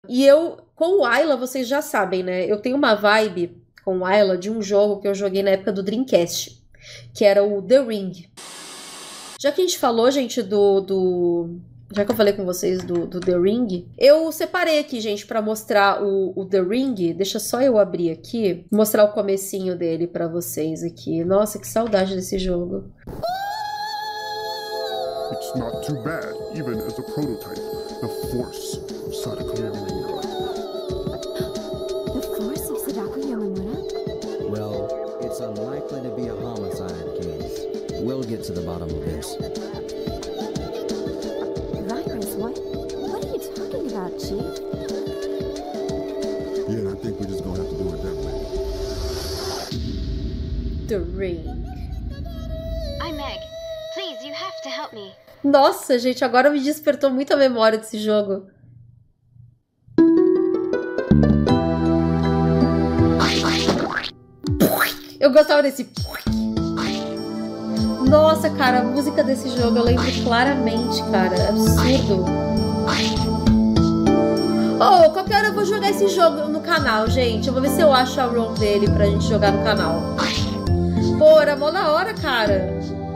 E eu, com o Ayla, vocês já sabem, né? Eu tenho uma vibe com o Ayla de um jogo que eu joguei na época do Dreamcast, que era o The Ring. Já que a gente falou, gente, já que eu falei com vocês do The Ring, eu separei aqui, gente, pra mostrar o The Ring. Deixa só eu abrir aqui, mostrar o comecinho dele pra vocês aqui. Nossa, que saudade desse jogo. It's not too bad, even as a prototype. The force of Sadako Yamamura. The force of Sadako Yamamura? Well, it's unlikely to be a homicide case. We'll get to the bottom of this. Virus, what are you talking about, Chief? Yeah, I think we're just gonna have to do it that way. The Ring. I'm Meg. Please, you have to help me. Nossa, gente, agora me despertou muita memória desse jogo. Eu gostava desse... Nossa, cara, a música desse jogo eu lembro claramente, cara. É absurdo. Oh, qualquer hora eu vou jogar esse jogo no canal, gente. Eu vou ver se eu acho a ROM dele pra gente jogar no canal. Pô, era mó da hora, cara.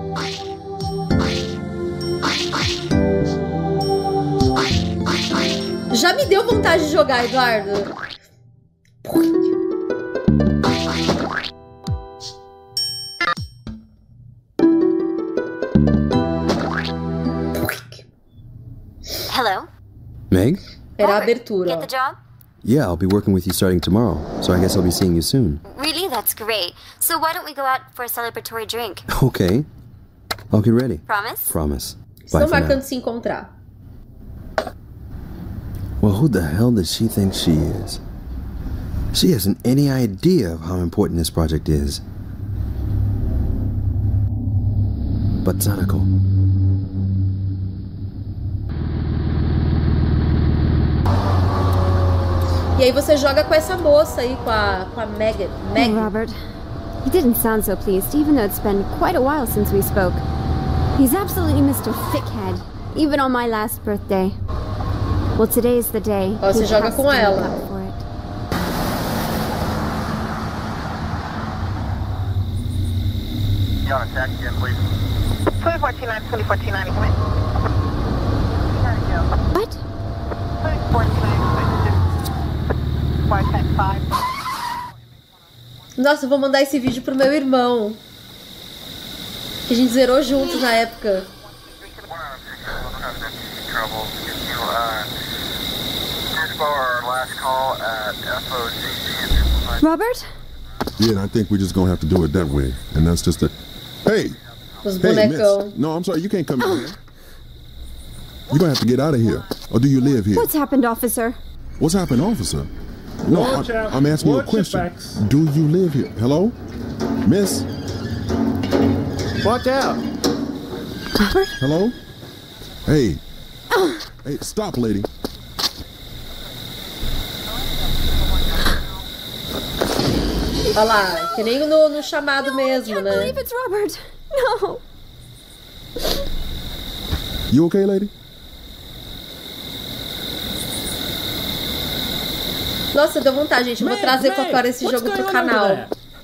Já me deu vontade de jogar, Eduardo. Hello? Meg? Era a Robert, abertura. Get the job? Yeah, I'll be working with you starting tomorrow, so I guess I'll be seeing you soon. Really? That's great. So why don't we go out for a celebratory drink? Okay. I'll get ready. Promise? Promise. Estão Bye for marcando now. se encontrar. Well, who the hell does she think she is? She hasn't any idea of how important this project is. But Sadako... E aí você joga com essa moça aí, com a Meg. Hey, Robert. He didn't sound so pleased, even though it's been quite a while since we spoke. He's absolutely Mr. Thickhead, even on my last birthday. Well, today's the day. Ó, você He joga has com to make ela. up for it. You on a taxi again, please? 2429, 2429, come in. What? 475. Nossa, eu vou mandar esse vídeo pro meu irmão. Que a gente zerou juntos na época. Robert? Yeah, and I think we're just gonna have to do it that way. And that's just a... Hey! Os Hey, bonecão. miss. No, I'm sorry, you can't come in here. You're gonna have to get out of here. Or do you live here? What's happened, officer? What's happened, officer? No, Watch out. I'm asking you a Watch your question. backs. Do you live here? Hello? Miss? Watch out. Robert? Hello? Hey. Hey, stop, lady. Olha lá, que nem no chamado mesmo, I né? believe it's Robert. No. You okay, lady? Nossa, deu vontade, gente. Eu vou trazer qualquer hora esse jogo pro canal.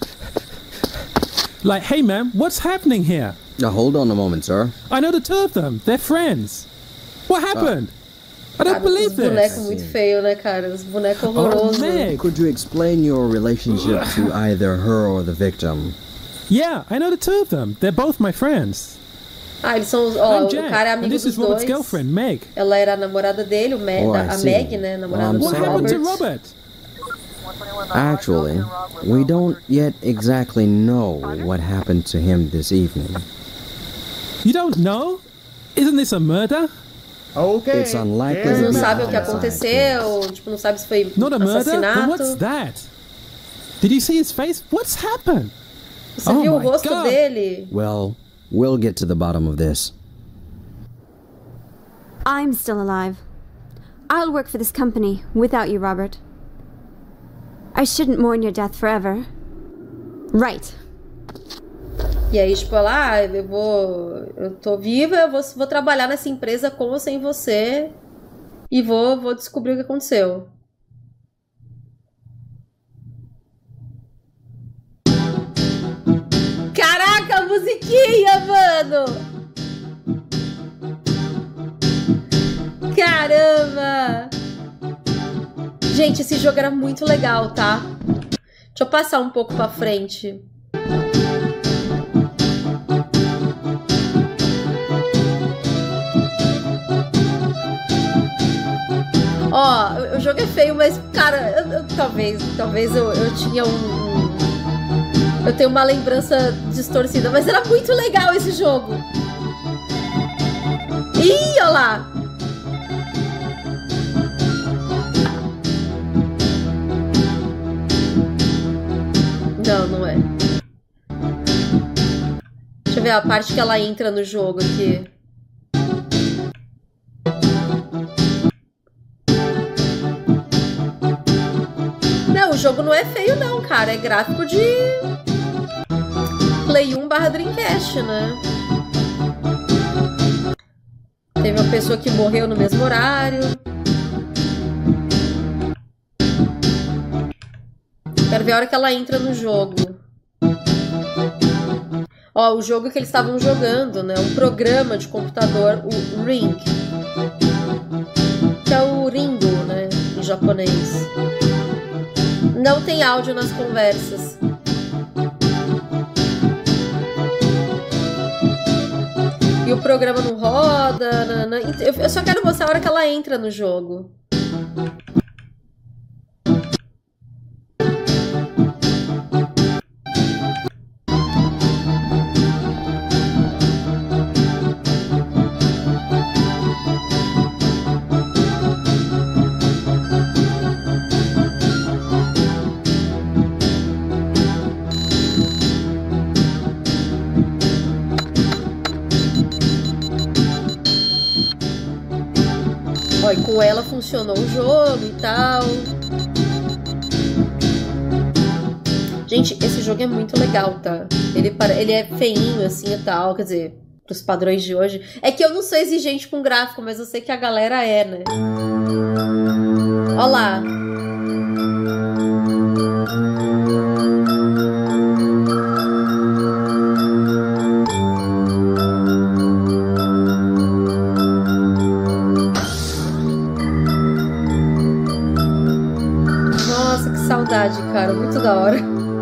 Like, hey man, what's happening here? Now, hold on a moment, sir. I know the two of them. They're friends. What happened? I don't Cara, os believe bonecos this. muito feios, né, cara? Os bonecos Oh, horrorosos. Meg. Could you explain your relationship to either her or the victim? Yeah, I know the two of them. They're both my friends. Ah, eles são os... Ó, I'm o Jack, cara é and amigo this dos is Robert's dois. girlfriend, Meg. Ela era a namorada dele, Oh, I a see. Meg, né? Namorada I'm do What sorry. happened to Robert. Robert? Actually, we don't yet exactly know what happened to him this evening. You don't know? Isn't this a murder? Okay. It's unlikely Eles to não be a sabem o que homicide aconteceu, case. tipo, não sabe se foi Not a murder? Then assassinato. what's that? Did you see his face? What's happened? Você Oh viu o my rosto God. dele? Well, we'll get to the bottom of this. I'm still alive. I'll work for this company without you, Robert. I shouldn't mourn your death forever. Right. E aí, tipo, ela, eu tô viva, eu vou trabalhar nessa empresa com ou sem você e vou descobrir o que aconteceu. musiquinha, mano! Caramba! Gente, esse jogo era muito legal, tá? Deixa eu passar um pouco pra frente. Ó, o jogo é feio, mas, cara, talvez eu tinha eu tenho uma lembrança distorcida, mas era muito legal esse jogo. Ih, olha lá! Não, não é. Deixa eu ver a parte que ela entra no jogo aqui. Não, o jogo não é feio não, cara. É gráfico de Play 1/Dreamcast, né? Teve uma pessoa que morreu no mesmo horário. Quero ver a hora que ela entra no jogo. Ó, o jogo que eles estavam jogando, né? Um programa de computador, o Ring. Que é o Ringo, né? Em japonês. Não tem áudio nas conversas. E o programa não roda. Eu só quero mostrar a hora que ela entra no jogo. Ó, e com ela funcionou o jogo e tal. Gente, esse jogo é muito legal, tá? Ele é feinho assim e tal, quer dizer, pros padrões de hoje. É que eu não sou exigente com gráfico, mas eu sei que a galera é, né? Ó lá. Saudade, cara, muito da hora.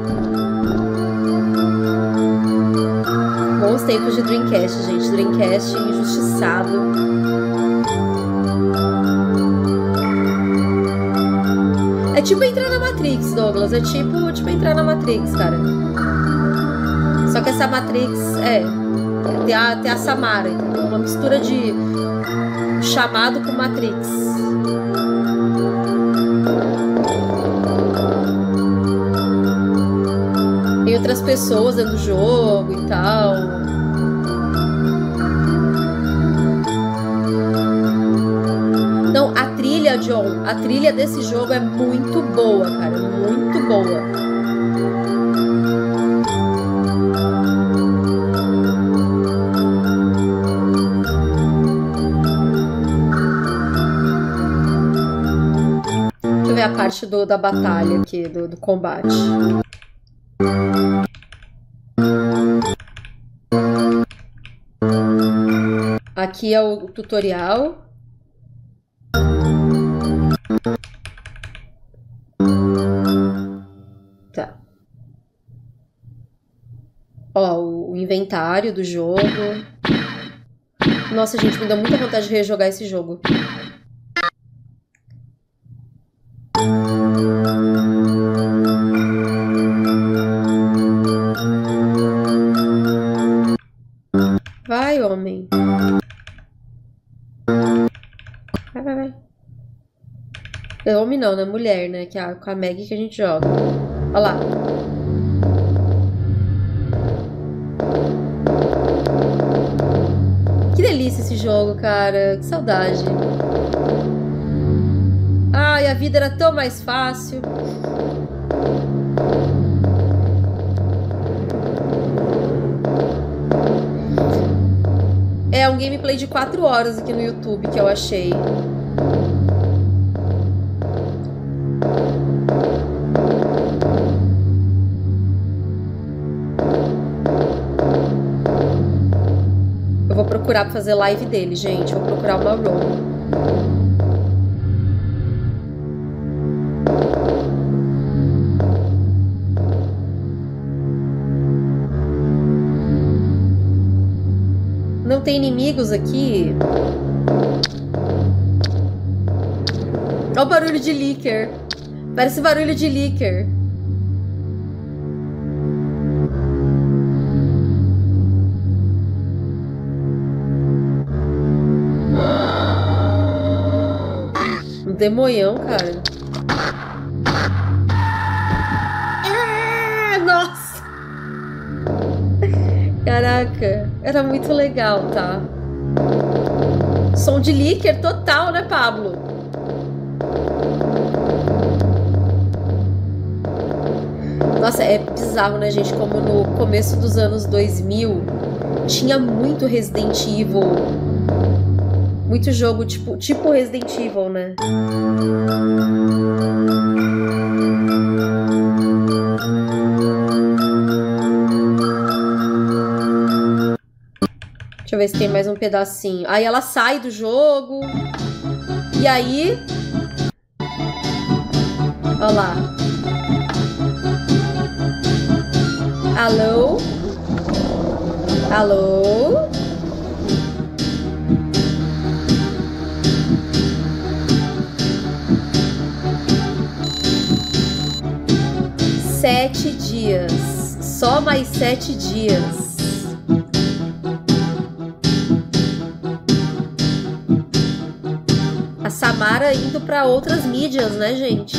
Bons tempos de Dreamcast, gente. Dreamcast injustiçado. É tipo entrar na Matrix, Douglas. É tipo entrar na Matrix, cara. Só que essa Matrix tem a Samara, então, uma mistura de Chamado com Matrix. Tem outras pessoas dentro do jogo e tal. Não, a trilha, John, a trilha desse jogo é muito boa, cara, muito boa. Deixa eu ver a parte da batalha aqui, do combate. Aqui é o tutorial. Tá. Ó, o inventário do jogo. Nossa, gente, me dá muita vontade de rejogar esse jogo. Vai, homem. Vai. Homem não, né? Mulher, né? Que é com a Maggie que a gente joga. Olha lá. Que delícia esse jogo, cara. Que saudade. Ai, a vida era tão mais fácil. É um gameplay de 4 horas aqui no YouTube que eu achei. procurar pra fazer live dele, gente. Vou procurar uma ROM. Não tem inimigos aqui? Olha o barulho de leaker. Parece barulho de leaker. Um demonhão, cara. Ah, nossa! Caraca, era muito legal, tá? Som de leaker total, né, Pablo? Nossa, é bizarro, né, gente? Como no começo dos anos 2000 tinha muito Resident Evil. Muito jogo tipo Resident Evil, né? Deixa eu ver se tem mais um pedacinho. Aí ela sai do jogo. E aí... Olha lá. Alô? Alô? Sete dias. Só mais 7 dias. A Samara indo pra outras mídias, né, gente?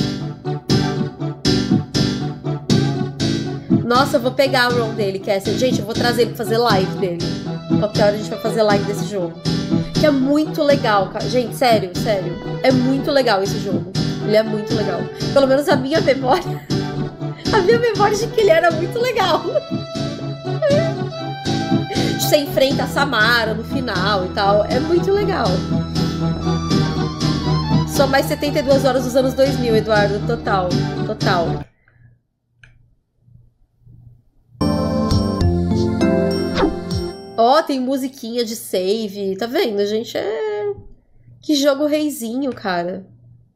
Nossa, eu vou pegar o ROM dele, Cassie. Gente, eu vou trazer ele pra fazer live dele. Qualquer hora a gente vai fazer live desse jogo. Que é muito legal, cara. Gente, sério, sério. É muito legal esse jogo. Ele é muito legal. Pelo menos a minha memória... A minha memória de que ele era muito legal. Você enfrenta a Samara no final e tal. É muito legal. Só mais 72 horas dos anos 2000, Eduardo. Total. Total. Ó, tem musiquinha de save. Tá vendo, gente? Que jogo reizinho, cara.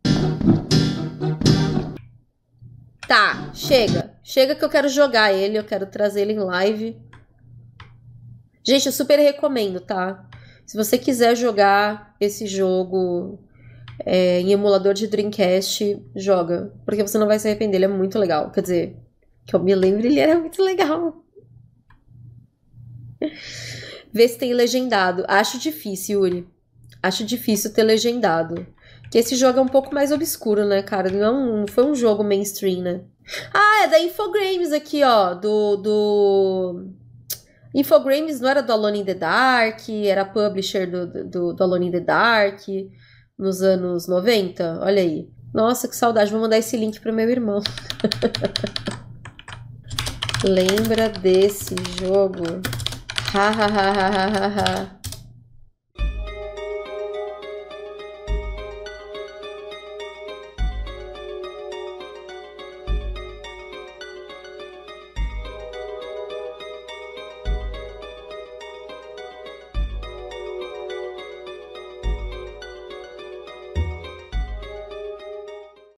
Tá, chega. Chega que eu quero jogar ele, eu quero trazer ele em live. Gente, eu super recomendo, tá? Se você quiser jogar esse jogo em emulador de Dreamcast, joga. Porque você não vai se arrepender, ele é muito legal. Quer dizer, que eu me lembro, ele era muito legal. Vê se tem legendado. Acho difícil, Yuri. Acho difícil ter legendado. Porque esse jogo é um pouco mais obscuro, né, cara? Não foi um jogo mainstream, né? Ah, é da Infogrames aqui, ó. Infogrames não era do Alone in the Dark, era publisher do Alone in the Dark nos anos 90. Olha aí. Nossa, que saudade. Vou mandar esse link pro meu irmão. Lembra desse jogo? Ha, ha, ha, ha, ha, ha.